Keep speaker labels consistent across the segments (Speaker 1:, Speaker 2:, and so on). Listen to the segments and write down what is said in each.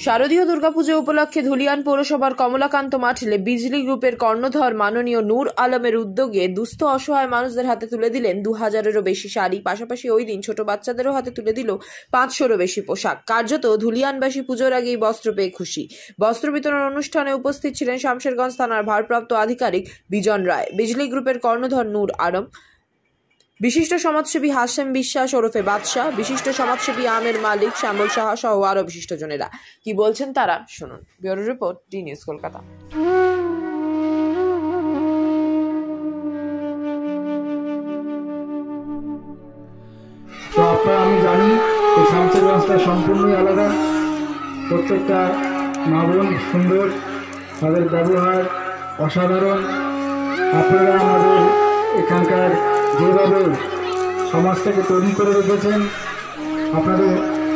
Speaker 1: শারদীয় দুর্গাপুজো উপলক্ষে ধুলিয়ান পৌরসভার কমলাকান্ত মাঠে বিজলি গ্রুপের কর্ণধর মাননীয় নূর আলমের উদ্যোগে দুস্থ অসহায় মানুষদের হাতে তুলে দিলেন 2000-এরও বেশি শাড়ি। পাশাপাশি ওই দিন ছোট বাচ্চাদেরও হাতে তুলে দিল 500-রও বেশি পোশাক। কার্যত ধুলিয়ানবাসী পুজোর আগেই বস্ত্র পেয়ে খুশি। বস্ত্র বিতরণ অনুষ্ঠানে উপস্থিত ছিলেন শামশেরগঞ্জ থানার ভারপ্রাপ্ত আধিকারিক বিজন রায়, বিজলি গ্রুপের কর্ণধর নূর আলম, বিশিষ্ট সমাজসেবী হাসেম বিশ্বাস ওরফে বাদশাহ, বিশিষ্ট সমাজসেবী আমের মালিক, শ্যামল সাহা সহ আরো বিশিষ্টজনেরা। কি বলছেন তারা শুনুন। Bureau report, D news Kolkata.
Speaker 2: তো আপনারা, আমি জানি এই শামশেরগঞ্জটা সম্পূর্ণই আলাদা। প্রত্যেকটা মা বোন সুন্দর, তাদের ব্যবহার অসাধারণ। আপনারা আমাদের এখানকার যেভাবে সমাজটাকে তৈরি করে রেখেছেন, আপনাদের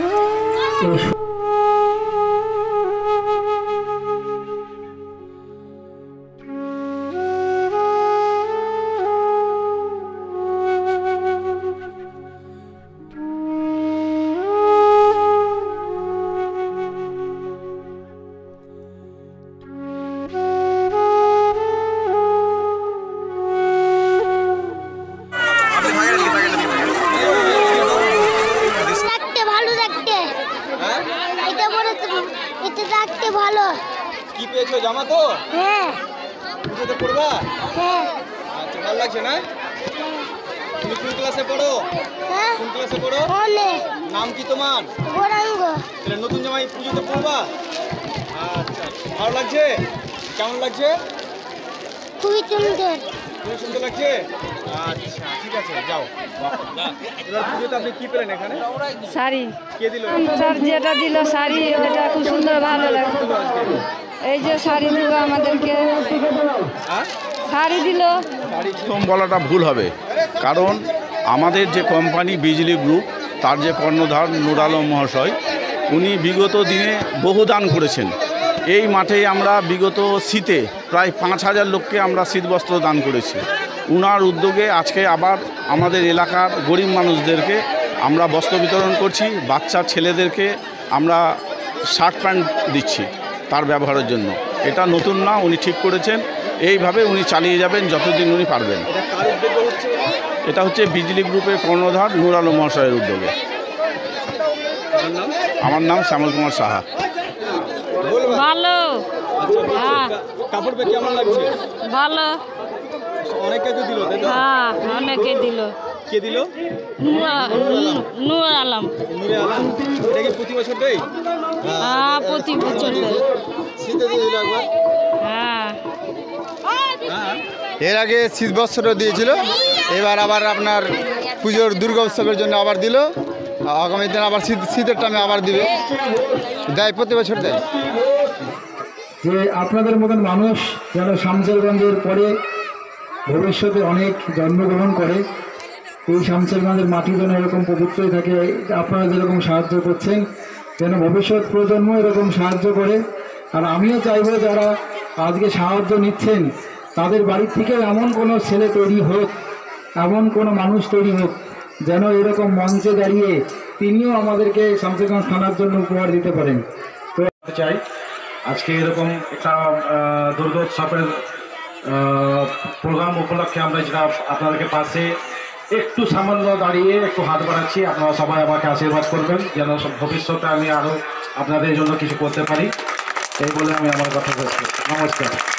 Speaker 3: ভালো
Speaker 4: কি পেয়েছো? জামা তো?
Speaker 3: হ্যাঁ।
Speaker 4: পুজোতে পড়বা?
Speaker 3: হ্যাঁ।
Speaker 4: আচ্ছা, ভালো লাগছে না? তুমি কোন ক্লাসে পড়ো?
Speaker 3: হ্যাঁ।
Speaker 4: কোন ক্লাসে পড়ো? নাম কি তোমার?
Speaker 3: গৌরাঙ্গ।
Speaker 4: তাহলে নতুন জামাই পুজোতে পড়বা? আচ্ছা, ভালো লাগছে? কেমন লাগছে?
Speaker 3: খুবই সুন্দর।
Speaker 4: খুবই সুন্দর লাগছে? আচ্ছা, ঠিক আছে, যাও। এবার পুজোতে আপনি কি পেলেন এখানে?
Speaker 5: শাড়ি।
Speaker 4: কে দিল?
Speaker 5: স্যার যেটা দিল শাড়ি, ওটা খুব সুন্দর, ভালো লাগছে। এই যে শাড়ি দিল আমাদেরকে, শাড়ি দিল।
Speaker 6: বলাটা ভুল হবে, কারণ আমাদের যে কোম্পানি বিজলি গ্রুপ, তার যে কর্ণধার নূর আলম মহাশয়, উনি বিগত দিনে বহু দান করেছেন। এই মাঠে আমরা বিগত শীতে প্রায় 5000 লোককে আমরা শীতবস্ত্র দান করেছি। উনার উদ্যোগে আজকে আবার আমাদের এলাকার গরিব মানুষদেরকে আমরা বস্ত্র বিতরণ করছি। বাচ্চা ছেলেদেরকে আমরা শার্ট প্যান্ট দিচ্ছি তার ব্যবহারের জন্য। এটা নতুন না, উনি ঠিক করেছেন। এইভাবে উনি চালিয়ে যাবেন যতদিন উনি পারবেন। এটা হচ্ছে বিজলি গ্রুপের কর্ণধার নূর আলম মহাশয়ের উদ্যোগে। আমার নাম শ্যামল কুমার সাহা।
Speaker 5: ভালো।
Speaker 4: কাপড় পেয়ে কেমন লাগছে?
Speaker 5: ভালো।
Speaker 4: অনেকে তো দিল, তাই তো?
Speaker 5: হ্যাঁ, অনেকে দিল।
Speaker 4: কে দিল?
Speaker 5: নূর আলম।
Speaker 4: নূরে আলম। এটা কি প্রতি বছর দেয়?
Speaker 5: হ্যাঁ, প্রতি বছর দেয়।
Speaker 4: শীতে দিয়ে দিল একবার?
Speaker 5: হ্যাঁ।
Speaker 7: এর আগে শীতবস্ত্র দিয়েছিল, এবার আবার আপনার পুজোর দুর্গা উৎসবের জন্য আবার দিল। আগামী দিন আবার শীতের টাইমে আবার দিবে, দেয়, প্রতি বছর দেয়।
Speaker 2: যে আপনাদের মতন মানুষ যেন শামশেরগঞ্জের পরে ভবিষ্যতে অনেক জন্মগ্রহণ করে, এই শামশেরগঞ্জের মাটি যেন এরকম পবিত্রই থাকে। আপনারা যেরকম সাহায্য করছেন, যেন ভবিষ্যৎ প্রজন্ম এরকম সাহায্য করে। আর আমিও চাইবো যারা আজকে সাহায্য নিচ্ছেন, তাদের বাড়ির থেকে এমন কোনো ছেলে তৈরি হোক, এমন কোনো মানুষ তৈরি হোক, যেন এরকম মঞ্চে দাঁড়িয়ে তিনিও আমাদেরকে শামশেরগঞ্জ থানার জন্য উপহার দিতে পারেন। তো
Speaker 8: চাই আজকে এরকম একটা দুর্গোৎসবের প্রোগ্রাম উপলক্ষে আমরা যেটা আপনাদেরকে পাশে একটু সামান্য দাঁড়িয়ে একটু হাত বাড়াচ্ছি। আপনারা সবাই আমাকে আশীর্বাদ করবেন যেন ভবিষ্যতে আমি আরও আপনাদের জন্য কিছু করতে পারি। এই বলে আমি আমার কথা বলছি। নমস্কার।